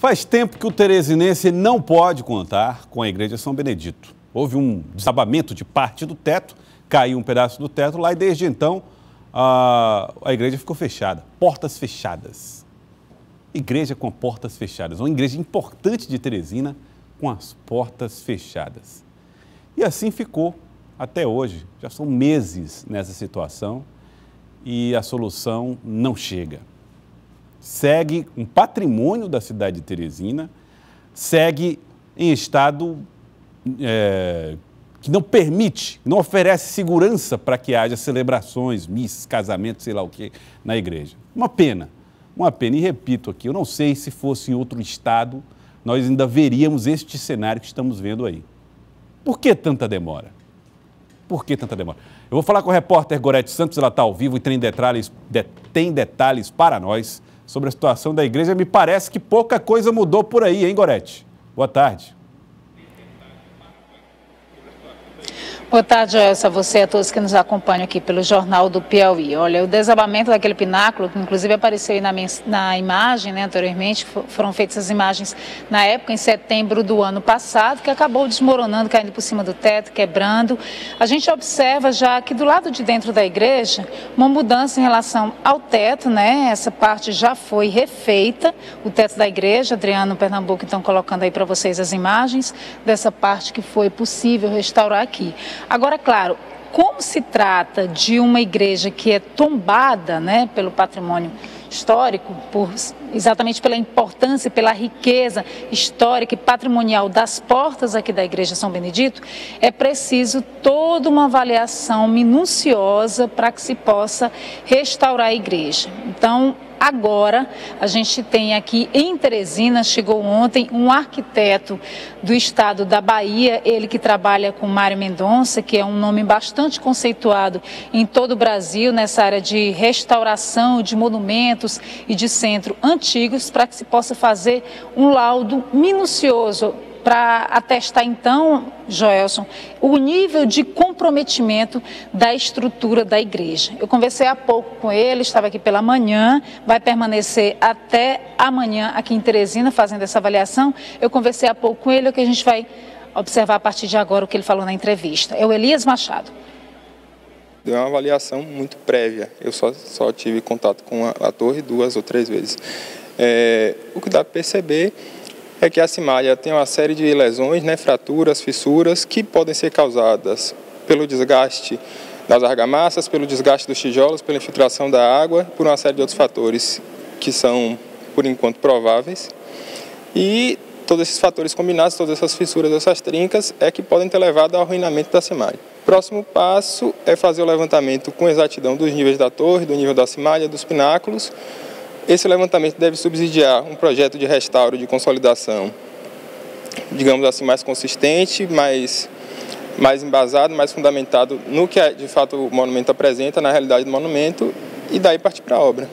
Faz tempo que o teresinense não pode contar com a Igreja São Benedito. Houve um desabamento de parte do teto, caiu um pedaço do teto lá e desde então a igreja ficou fechada, portas fechadas. Igreja com portas fechadas, uma igreja importante de Teresina com as portas fechadas. E assim ficou até hoje, já são meses nessa situação e a solução não chega. Segue um patrimônio da cidade de Teresina, segue em estado que não permite, não oferece segurança para que haja celebrações, missas, casamentos, sei lá o que, na igreja. Uma pena. E repito aqui, eu não sei se fosse em outro estado, nós ainda veríamos este cenário que estamos vendo aí. Por que tanta demora? Por que tanta demora? Eu vou falar com a repórter Gorete Santos, ela está ao vivo e tem detalhes para nós sobre a situação da igreja. Me parece que pouca coisa mudou por aí, hein, Gorete? Boa tarde. Boa tarde, Elsa, a você e a todos que nos acompanham aqui pelo Jornal do Piauí. Olha, o desabamento daquele pináculo, que inclusive apareceu aí na imagem, né, anteriormente, foram feitas as imagens na época, em setembro do ano passado, que acabou desmoronando, caindo por cima do teto, quebrando. A gente observa já que do lado de dentro da igreja, uma mudança em relação ao teto, né, essa parte já foi refeita, o teto da igreja, Adriano Pernambuco, estão colocando aí para vocês as imagens dessa parte que foi possível restaurar aqui. Agora, claro, como se trata de uma igreja que é tombada, né, pelo patrimônio histórico, exatamente pela importância, pela riqueza histórica e patrimonial das portas aqui da Igreja São Benedito, é preciso toda uma avaliação minuciosa para que se possa restaurar a igreja. Então, agora, a gente tem aqui em Teresina, chegou ontem, um arquiteto do estado da Bahia, ele que trabalha com Mário Mendonça, que é um nome bastante conceituado em todo o Brasil, nessa área de restauração de monumentos e de centro antigos, para que se possa fazer um laudo minucioso para atestar, então, Joelson, o nível de comprometimento da estrutura da igreja. Eu conversei há pouco com ele, estava aqui pela manhã, vai permanecer até amanhã aqui em Teresina fazendo essa avaliação. Eu conversei há pouco com ele, o que a gente vai observar a partir de agora o que ele falou na entrevista. É o Elias Machado. Deu uma avaliação muito prévia, eu só tive contato com a torre 2 ou 3 vezes. O que dá para perceber é que a cimalha tem uma série de lesões, né, fraturas, fissuras, que podem ser causadas pelo desgaste das argamassas, pelo desgaste dos tijolos, pela infiltração da água, por uma série de outros fatores que são, por enquanto, prováveis. E todos esses fatores combinados, todas essas fissuras, essas trincas, é que podem ter levado ao arruinamento da cimalha. O próximo passo é fazer o levantamento com exatidão dos níveis da torre, do nível da cimalha, dos pináculos. Esse levantamento deve subsidiar um projeto de restauro, de consolidação, digamos assim, mais consistente, mais embasado, mais fundamentado no que de fato o monumento apresenta, na realidade do monumento, e daí partir para a obra.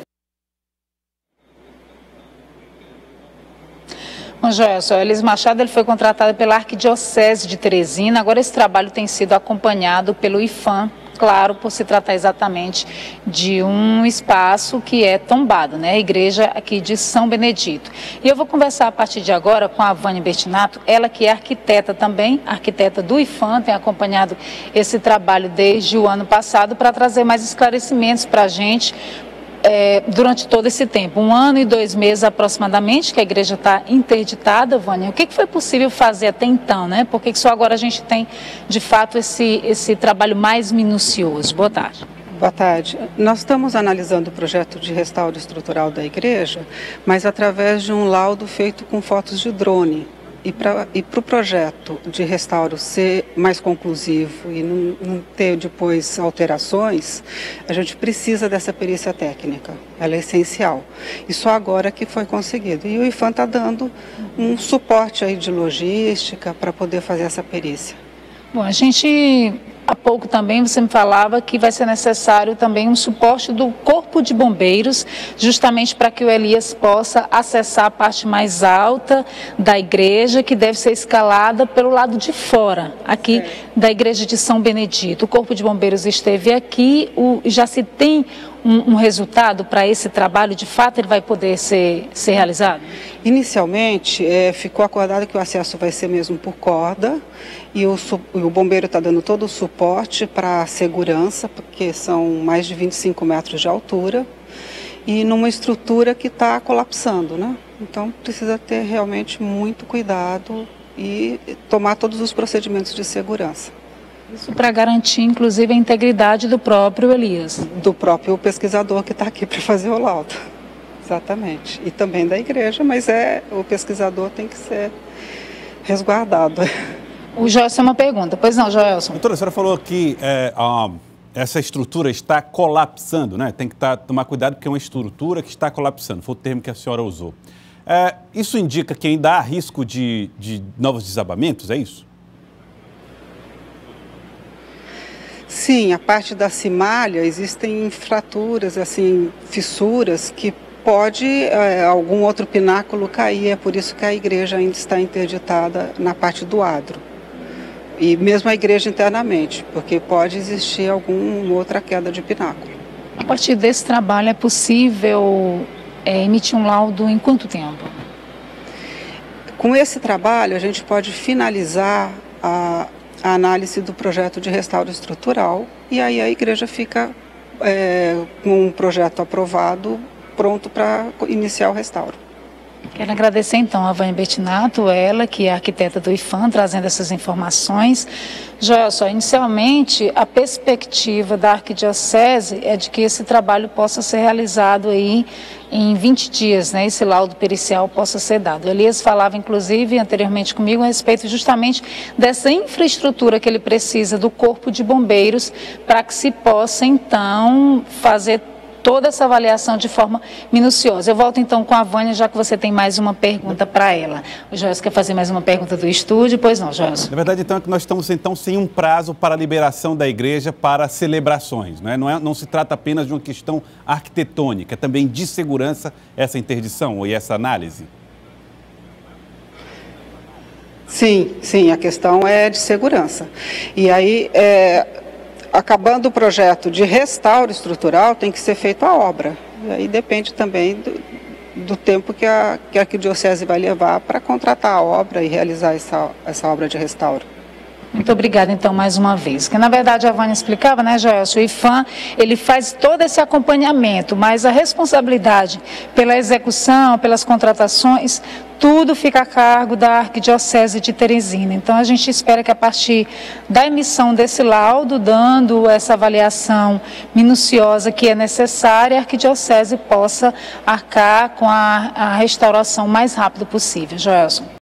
Bom, Joelson, Elias Machado ele foi contratado pela Arquidiocese de Teresina, agora esse trabalho tem sido acompanhado pelo IPHAN, claro, por se tratar exatamente de um espaço que é tombado, né? A igreja aqui de São Benedito. E eu vou conversar a partir de agora com a Vânia Bertinato, ela que é arquiteta também, arquiteta do IPHAN, tem acompanhado esse trabalho desde o ano passado para trazer mais esclarecimentos para a gente durante todo esse tempo. 1 ano e 2 meses aproximadamente que a igreja está interditada, Vânia. O que foi possível fazer até então, né? Por que só agora a gente tem, de fato, esse trabalho mais minucioso? Boa tarde. Boa tarde. Nós estamos analisando o projeto de restauro estrutural da igreja, mas através de um laudo feito com fotos de drone. E para o projeto de restauro ser mais conclusivo e não ter depois alterações, a gente precisa dessa perícia técnica, ela é essencial. E só agora que foi conseguido. E o IPHAN está dando um suporte aí de logística para poder fazer essa perícia. Bom, há pouco também você me falava que vai ser necessário também um suporte do Corpo de Bombeiros, justamente para que o Elias possa acessar a parte mais alta da igreja, que deve ser escalada pelo lado de fora, aqui da igreja de São Benedito. O Corpo de Bombeiros esteve aqui, já se tem um resultado para esse trabalho? De fato, ele vai poder ser realizado? Inicialmente, ficou acordado que o acesso vai ser mesmo por corda e o bombeiro está dando todo o suporte para a segurança, porque são mais de 25 metros de altura e numa estrutura que está colapsando, né? Então, precisa ter realmente muito cuidado e tomar todos os procedimentos de segurança. Isso para garantir, inclusive, a integridade do próprio Elias. Do próprio pesquisador que está aqui para fazer o laudo. Exatamente. E também da igreja, mas o pesquisador tem que ser resguardado. O Joelson tem uma pergunta. Pois não, Joelson. Doutora, a senhora falou que essa estrutura está colapsando, né? Tem que tomar cuidado porque é uma estrutura que está colapsando. Foi o termo que a senhora usou. Isso indica que ainda há risco de novos desabamentos, é isso? Sim, a parte da cimalha existem fraturas, assim, fissuras que pode algum outro pináculo cair, é por isso que a igreja ainda está interditada na parte do adro. E mesmo a igreja internamente, porque pode existir alguma outra queda de pináculo. A partir desse trabalho é possível emitir um laudo em quanto tempo? Com esse trabalho a gente pode finalizar a análise do projeto de restauro estrutural e aí a igreja fica com um projeto aprovado, pronto para iniciar o restauro. Quero agradecer então a Vânia Bettinato, ela que é arquiteta do IPHAN, trazendo essas informações. Joelson, inicialmente a perspectiva da Arquidiocese é de que esse trabalho possa ser realizado aí em 20 dias, né? Esse laudo pericial possa ser dado. Elias falava inclusive anteriormente comigo a respeito justamente dessa infraestrutura que ele precisa do Corpo de Bombeiros para que se possa então fazer toda essa avaliação de forma minuciosa. Eu volto então com a Vânia, já que você tem mais uma pergunta para ela. O Joelson quer fazer mais uma pergunta do estúdio? Pois não, Joelson. Na verdade, então, é que nós estamos então sem um prazo para a liberação da igreja para celebrações, né? Não se trata apenas de uma questão arquitetônica, é também de segurança essa interdição e essa análise? Sim, a questão é de segurança. E aí, acabando o projeto de restauro estrutural, tem que ser feita a obra. E aí depende também do tempo que a Arquidiocese vai levar para contratar a obra e realizar essa obra de restauro. Muito obrigada, então, mais uma vez. Que, na verdade, a Vânia explicava, né, Joelson? O IPHAN, ele faz todo esse acompanhamento, mas a responsabilidade pela execução, pelas contratações, tudo fica a cargo da Arquidiocese de Teresina. Então, a gente espera que, a partir da emissão desse laudo, dando essa avaliação minuciosa que é necessária, a Arquidiocese possa arcar com a restauração o mais rápido possível. Joelson.